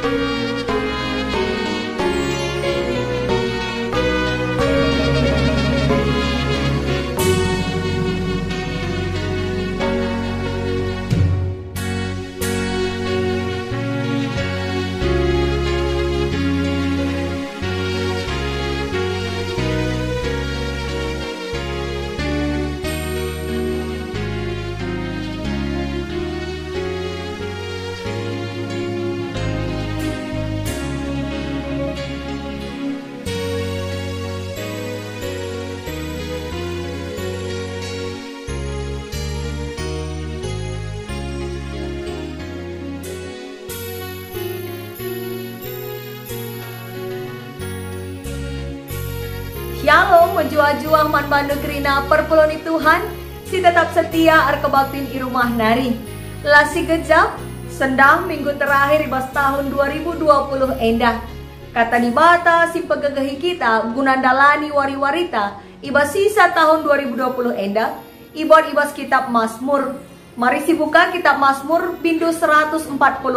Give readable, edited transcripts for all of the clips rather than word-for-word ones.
Shalom, menjual-jual man bandu kerina perpuloni Tuhan, si tetap setia arkebaktin i rumah nari. Lasi gejap, sendang minggu terakhir ibas tahun 2020 endah. Kata di bata si pegegehi kita gunandalani wari-warita ibas sisa tahun 2020 endah. Ibon ibas kitab Mazmur. Mari si buka kitab Mazmur bindu 148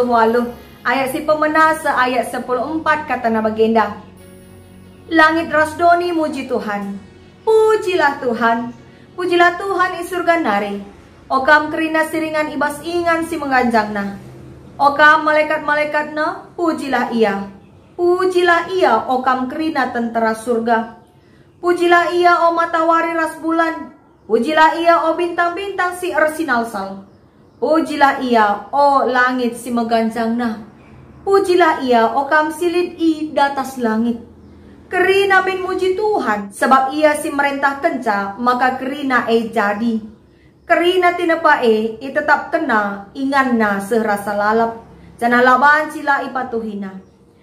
ayat si pemenasa ayat 14 kata na bagenda. Langit rasdoni muji Tuhan, pujilah Tuhan, pujilah Tuhan i surga nari. Okam kerina siringan ibas ingan si mengganjangna. Okam malaikat-malaikatna, pujilah ia. Pujilah ia, okam kerina tentera surga. Pujilah ia, o matahari ras bulan. Pujilah ia, o bintang-bintang si ersinalsal. Pujilah ia, o langit si mengganjangna. Pujilah ia, okam silid i datas langit. Kerina bin muji Tuhan, sebab ia si merentah kenca, maka kerina jadi. Kerina tinepa i tetap kena, inganna serasa lalap. Jana laban sila ipatuhina.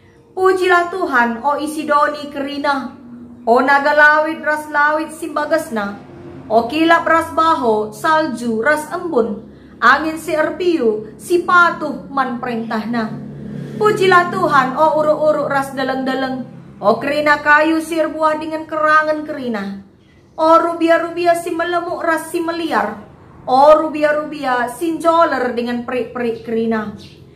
Pujilah Tuhan, o isidoni kerina. O naga lawit ras lawit si bagasna. O kilap ras baho, salju ras embun. Angin si erpiu, si patuh man perintahna. Pujilah Tuhan, o uruk-uruk ras deleng-deleng. O kerina kayu sir buah dengan kerangan kerina. O rubia-rubia si melemuk ras si meliar. O rubia-rubia sinjoler dengan perik-perik kerina.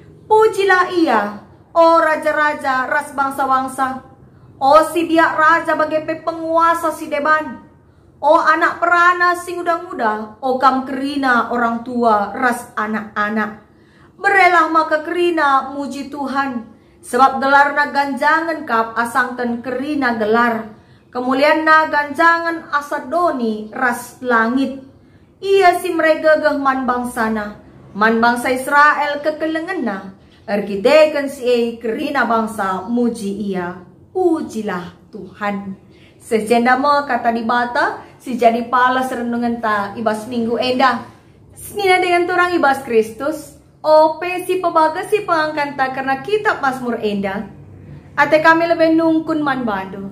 Pujilah ia, o raja-raja ras bangsa-bangsa. O si biak raja bagai penguasa si deban. O anak perana si muda-muda. O kam kerina orang tua ras anak-anak. Berelah maka kerina muji Tuhan. Sebab gelar na ganjangan kap asangkan kerina gelar. Kemuliaan na ganjangan asadoni ras langit. Ia si meregegeh man bangsana. Man bangsa Israel kekelengan na. Ergideken si kerina bangsa muji ia. Pujilah Tuhan. Sejenda mo kata di bata. Si jadi palas renungan ta ibas minggu endah. Senina dengan turang ibas Kristus. Ope si pebaga si pengangkanta karena kitab Mazmur endah. Ate kami lebih nungkun man bandu.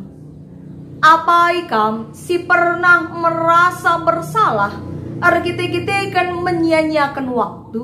Apa ikam si pernah merasa bersalah? Kita kan menyia-nyiakan waktu.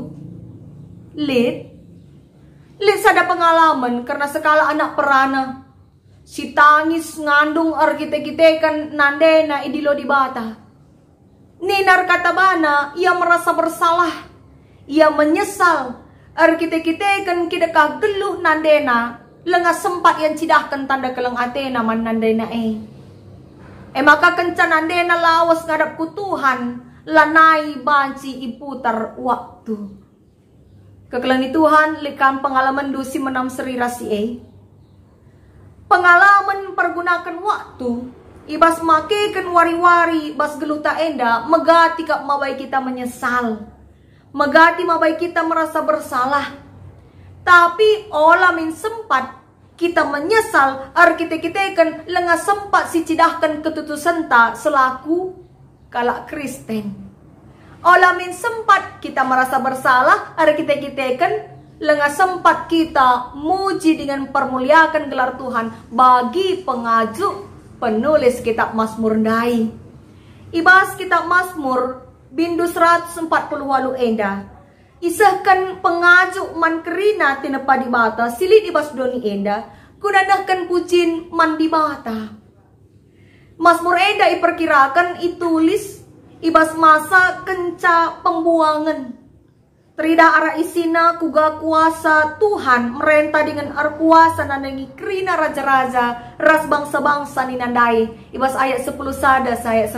Lid sada pengalaman karena sekala anak perana. Si tangis ngandung kita kan nandena idilo di bata. Ninar kata bana ia merasa bersalah. Ia menyesal. Kita kan kidekah geluh nandena. Lengah sempat yang cidahkan tanda keleng atena man nandena maka kencan nandena lawas ngadap ku Tuhan. Lanai banci iputar waktu. Kekelani Tuhan likan pengalaman dusi menam seri rasi Pengalaman pergunakan waktu. Ibas makekan wari-wari bas geluta enda. Megati kak mawai kita menyesal. Megati mabai kita merasa bersalah. Tapi olah min sempat kita menyesal. Kita kan lengah sempat si cidahkan ketutusan ta selaku kalak Kristen. Olah min sempat kita merasa bersalah. Kita kan lengah sempat kita muji dengan permuliakan gelar Tuhan bagi pengaju penulis kitab Mazmur ndai. Ibas kitab Mazmur bindu 148 endah. Isahkan pengajuk man kerina tinepa di bata silid ibas doni endah. Kunanahkan pucin man di bata. Mazmur endah iperkirakan itulis ibas masa kenca pembuangan. Trida ara isina kuga kuasa Tuhan merentah dengan kuasa nandangi kerina raja-raja ras bangsa-bangsa ninandai. Ibas ayat 10 sada ayat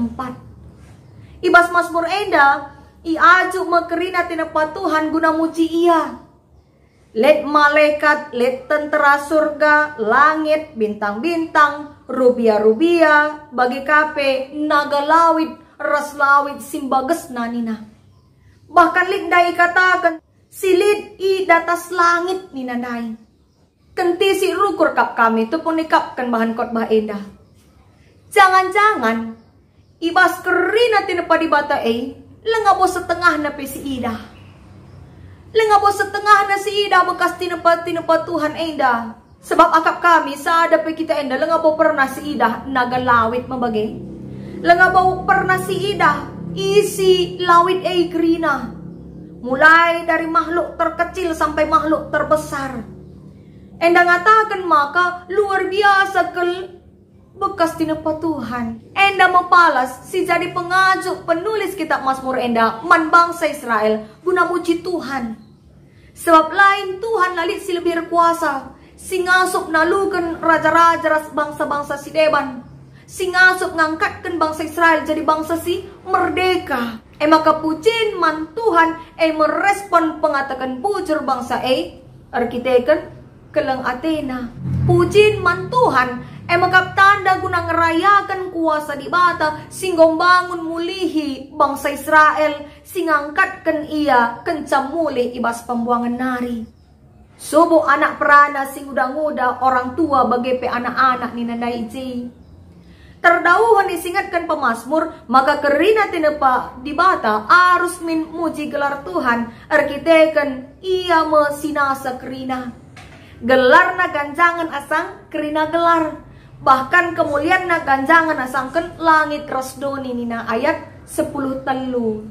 10:4. Ibas Mazmur enda iaju mekerina tinapa Tuhan guna muji ia. Let malaikat, let tentera surga, langit, bintang-bintang, rubia-rubia, bagi kape, naga lawit, ras lawit, simbages nanina. Bahkan lindai katakan, silid i datas langit ninandai. Kenti si rukur kap kami itu pun ikapkan bahan khotbah enda. Jangan-jangan, ibas kerina tinapa di bata lengabo setengah na pe si ida. Lengabo setengah na si ida bekas tinapa Tuhan enda. Sebab akap kami saada pe kita enda lengabo pernah si ida naga lawit mabage. Lengabo pernah si ida isi lawit kerina. Mulai dari makhluk terkecil sampai makhluk terbesar. Enda ngatakan maka luar biasa bekas tinapa Tuhan. Enda mapalas si jadi pengajuk penulis kitab Mazmur enda man bangsa Israel guna muji Tuhan. Sebab lain Tuhan lalit si lebih kuasa. Si ngasup nalukan raja-raja bangsa-bangsa si deban. Si ngasup ngangkatkan bangsa Israel jadi bangsa si merdeka. Maka pujian man Tuhan merespon pengatakan bujur bangsa arkiteken kelang Athena. Pujian man Tuhan maka tanda guna ngerayakan kuasa di bata singgong bangun mulihi bangsa Israel singangkatkan ia kencam mulih ibas pembuangan nari. Subuh anak perana sing udah orang tua bagi pe anak-anak ni nandai ji. Terdauhan disingatkan pemazmur, maka kerina tinepa di bata arus min muji gelar Tuhan, arkiteken ia mesinasa kerina. Gelar na ganjangan asang kerina gelar. Bahkan kemuliaan na ganjangan asangken langit rasdoni nina ayat 10 telu.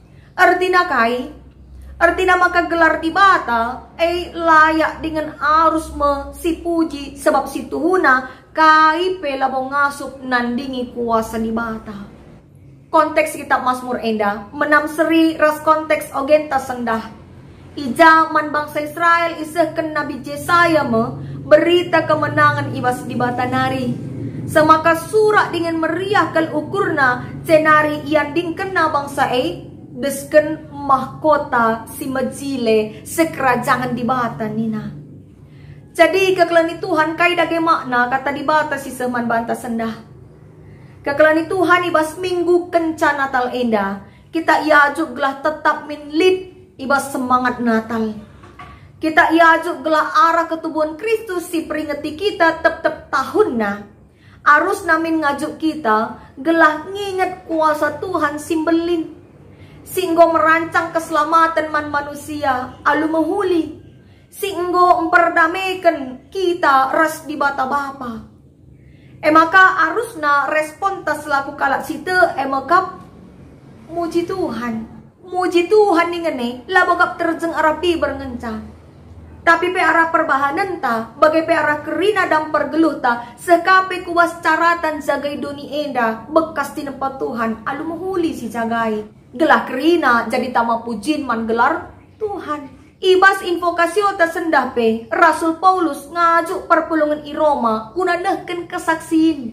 Artina maka gelar di bata layak dengan arus si puji sebab si tuhuna kai pelabo ngasup nandingi kuasa di bata. Konteks kitab Mazmur enda menam seri ras konteks ogenta sendah. Ija man bangsa Israel isehken Nabi Yesaya berita kemenangan ibas di bata nari. Semaka surak dengan meriah kal ukurna cenari ianding kena bangsa desken mahkota si majile sekerajaan di bata nina. Jadi kekelani Tuhan kai dage makna kata di bata si seman banta sendah. Kekelani Tuhan ibas minggu kenca Natal enda. Kita iajuk gelah tetap minlit ibas semangat Natal. Kita iajuk gelah arah ketubuhan Kristus si peringati kita tep-tep tahunna. Arus namin ngajuk kita gelah nginget kuasa Tuhan simbelin. Singgo merancang keselamatan man manusia alu mahuli. Singgo memperdamaikan kita ras di bata bapa. Maka arusna respon tas laku kalak site maka muji Tuhan. Muji Tuhan ngene labagap terjeng arapi berngenca. Tapi pe arah perbahanan ta bagai pe arah kerina dan pergeluh ta sekape kuas caratan jagai doni enda bekas tinepa Tuhan alu mahuli si jagai. Gelah kerina jadi tama pujin man gelar Tuhan. Ibas invokasio tersendah pe Rasul Paulus ngajuk perpulungan i Roma kuna nehken kesaksin.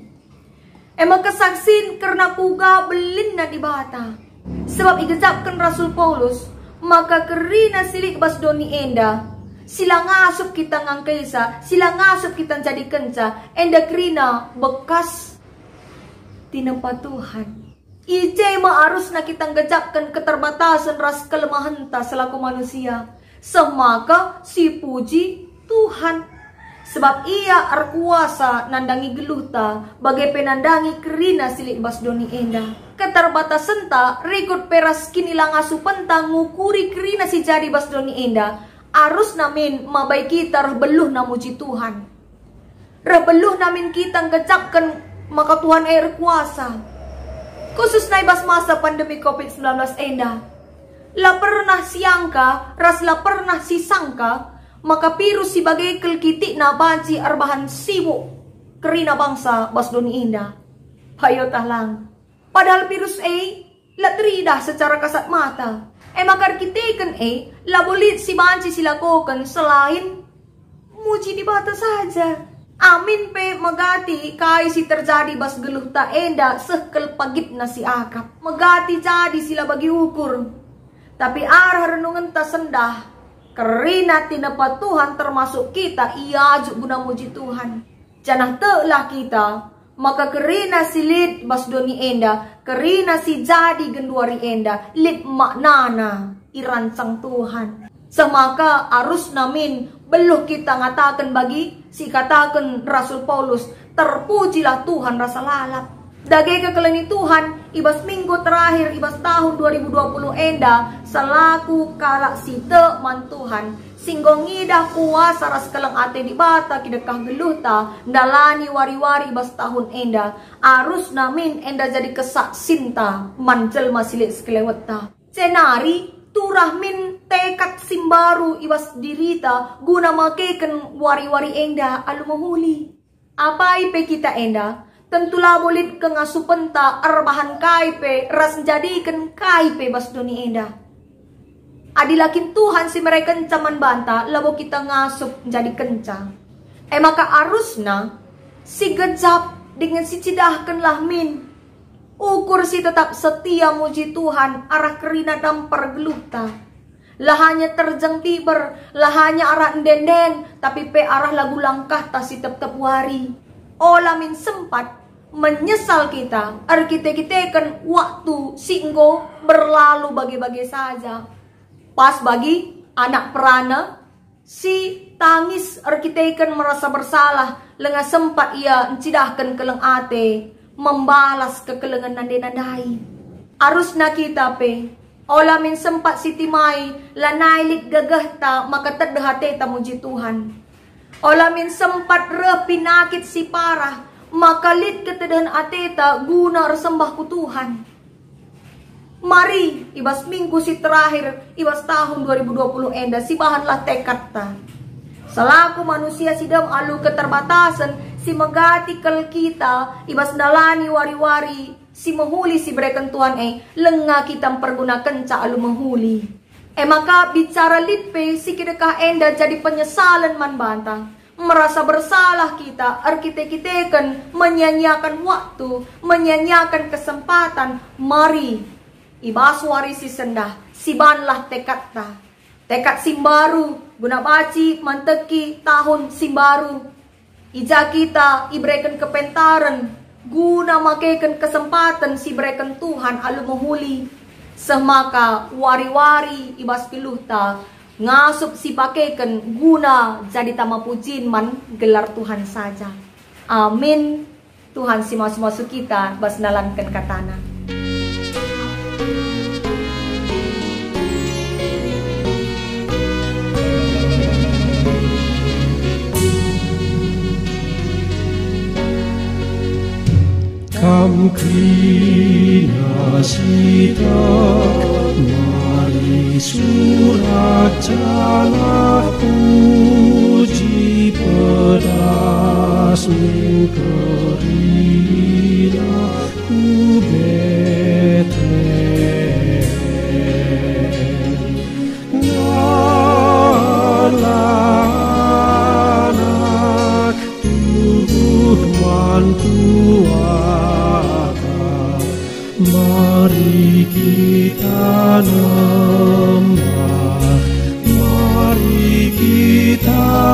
Kesaksin karena kuga belin na di bata. Sebab igejapkan Rasul Paulus maka kerina silik bas doni enda. Sila ngasup kita ngangkaisa, sila ngasup kita jadi kenca. Enda kerina bekas tinempa Tuhan. Ije harus na kita ngejapkan keterbatasan ras kelemahan ta selaku manusia. Semaka si puji Tuhan. Sebab ia arkuasa nandangi geluta bagai penandangi kerina silik bas doni enda. Keterbatasan ta rikut peras kini langasu pentang ngukuri kerina si jadi bas doni enda. Arus namin mabay kita rebeluh namuji Tuhan. Rebeluh namin kita ngejapkan maka Tuhan air kuasa. Khusus na ibas masa pandemi COVID-19 enda. La pernah siangka, ras la pernah sisangka, maka virus si bagai kelkiti na banci arbahan sibuk kerina bangsa bas doni indah. Hayo talang. Padahal virus la teridah secara kasat mata. Makar kita labulit si banci silakokan selain muji di bata saja. Amin pe magati kai si terjadi bas geluh ta enda sekel pagit na si akap. Magati jadi sila bagi ukur. Tapi arah renungan ta sendah. Kerina tinapa Tuhan termasuk kita ia ajuk guna muji Tuhan. Janah telah kita. Maka kerina si lid bas doni enda. Kerina si jadi genduari enda. Lid maknana irancang Tuhan. Semaka arus namin beluh kita ngatakan bagi si katakan Rasul Paulus, terpujilah Tuhan rasa lalap. Dage kekelani Tuhan, ibas minggu terakhir, ibas tahun 2020 enda, selaku kalak si teman Tuhan, singgong ngidah kuasa ras kelang ate di bata, kidekah geluhta, dalani wari-wari ibas tahun enda, arus namin enda jadi kesak sinta, mancel masilik sekeleweta. Senari, turah min tekad simbaru ibas dirita guna makeken wari-wari enda alumahuli. Apa ipe kita enda? Tentulah bolit ke ngasupenta arbahan kaipe ras jadikan kaipe bas doni enda. Adilakin Tuhan si mereka caman banta labo kita ngasup jadi kencang. Maka arusna si gejap dengan si cidahkan lah min. Ukur si tetap setia muji Tuhan arah kerina dampar geluhta. Lahanya terjeng tiber, lahanya arah ndenden, tapi pe arah lagu langkah ta si tetap wari. Olamin sempat menyesal kita, kita kan waktu singgo berlalu bagi-bagi saja. Pas bagi anak perana, si tangis kita kan merasa bersalah, lengah sempat ia encidahkan keleng ate. Membalas kekelengan nande-nandai. Arusna kita pe. Olamin sempat siti mai. Lanailit gagah ta. Maka terdehate ta muji Tuhan. Olamin sempat repinakit si parah. Maka lit ketedahan ateta. Guna resembah ku Tuhan. Mari. Ibas minggu si terakhir. Ibas tahun 2020 enda. Si bahanlah tekad ta. Selaku manusia sidam alu keterbatasan. Si megati kel kita, ibas dalani wari-wari, si menghuli si berikan Tuhan lengah kita pergunakan ca alu menghuli. Maka bicara litpe, si kidekah enda jadi penyesalan man bantah. Merasa bersalah kita, kita kan menyanyiakan waktu, menyanyiakan kesempatan. Mari, ibas wari si sendah, si banlah tekad ta. Tekad simbaru, guna baci, manteki, tahun simbaru. Ija kita iberikan kepentaran guna makaikan kesempatan si berikan Tuhan alu menghuli. Semaka wari-wari ibas piluhta ngasup si pakaikan guna jadi tama pujin man gelar Tuhan saja. Amin. Tuhan si masuk-masuk kita bas nalankan katana. Kam krina sitak mari surat jalah puji pedas min kerina ku Betlehem ngalanak tubuh mantua. Mari kita nambah, mari kita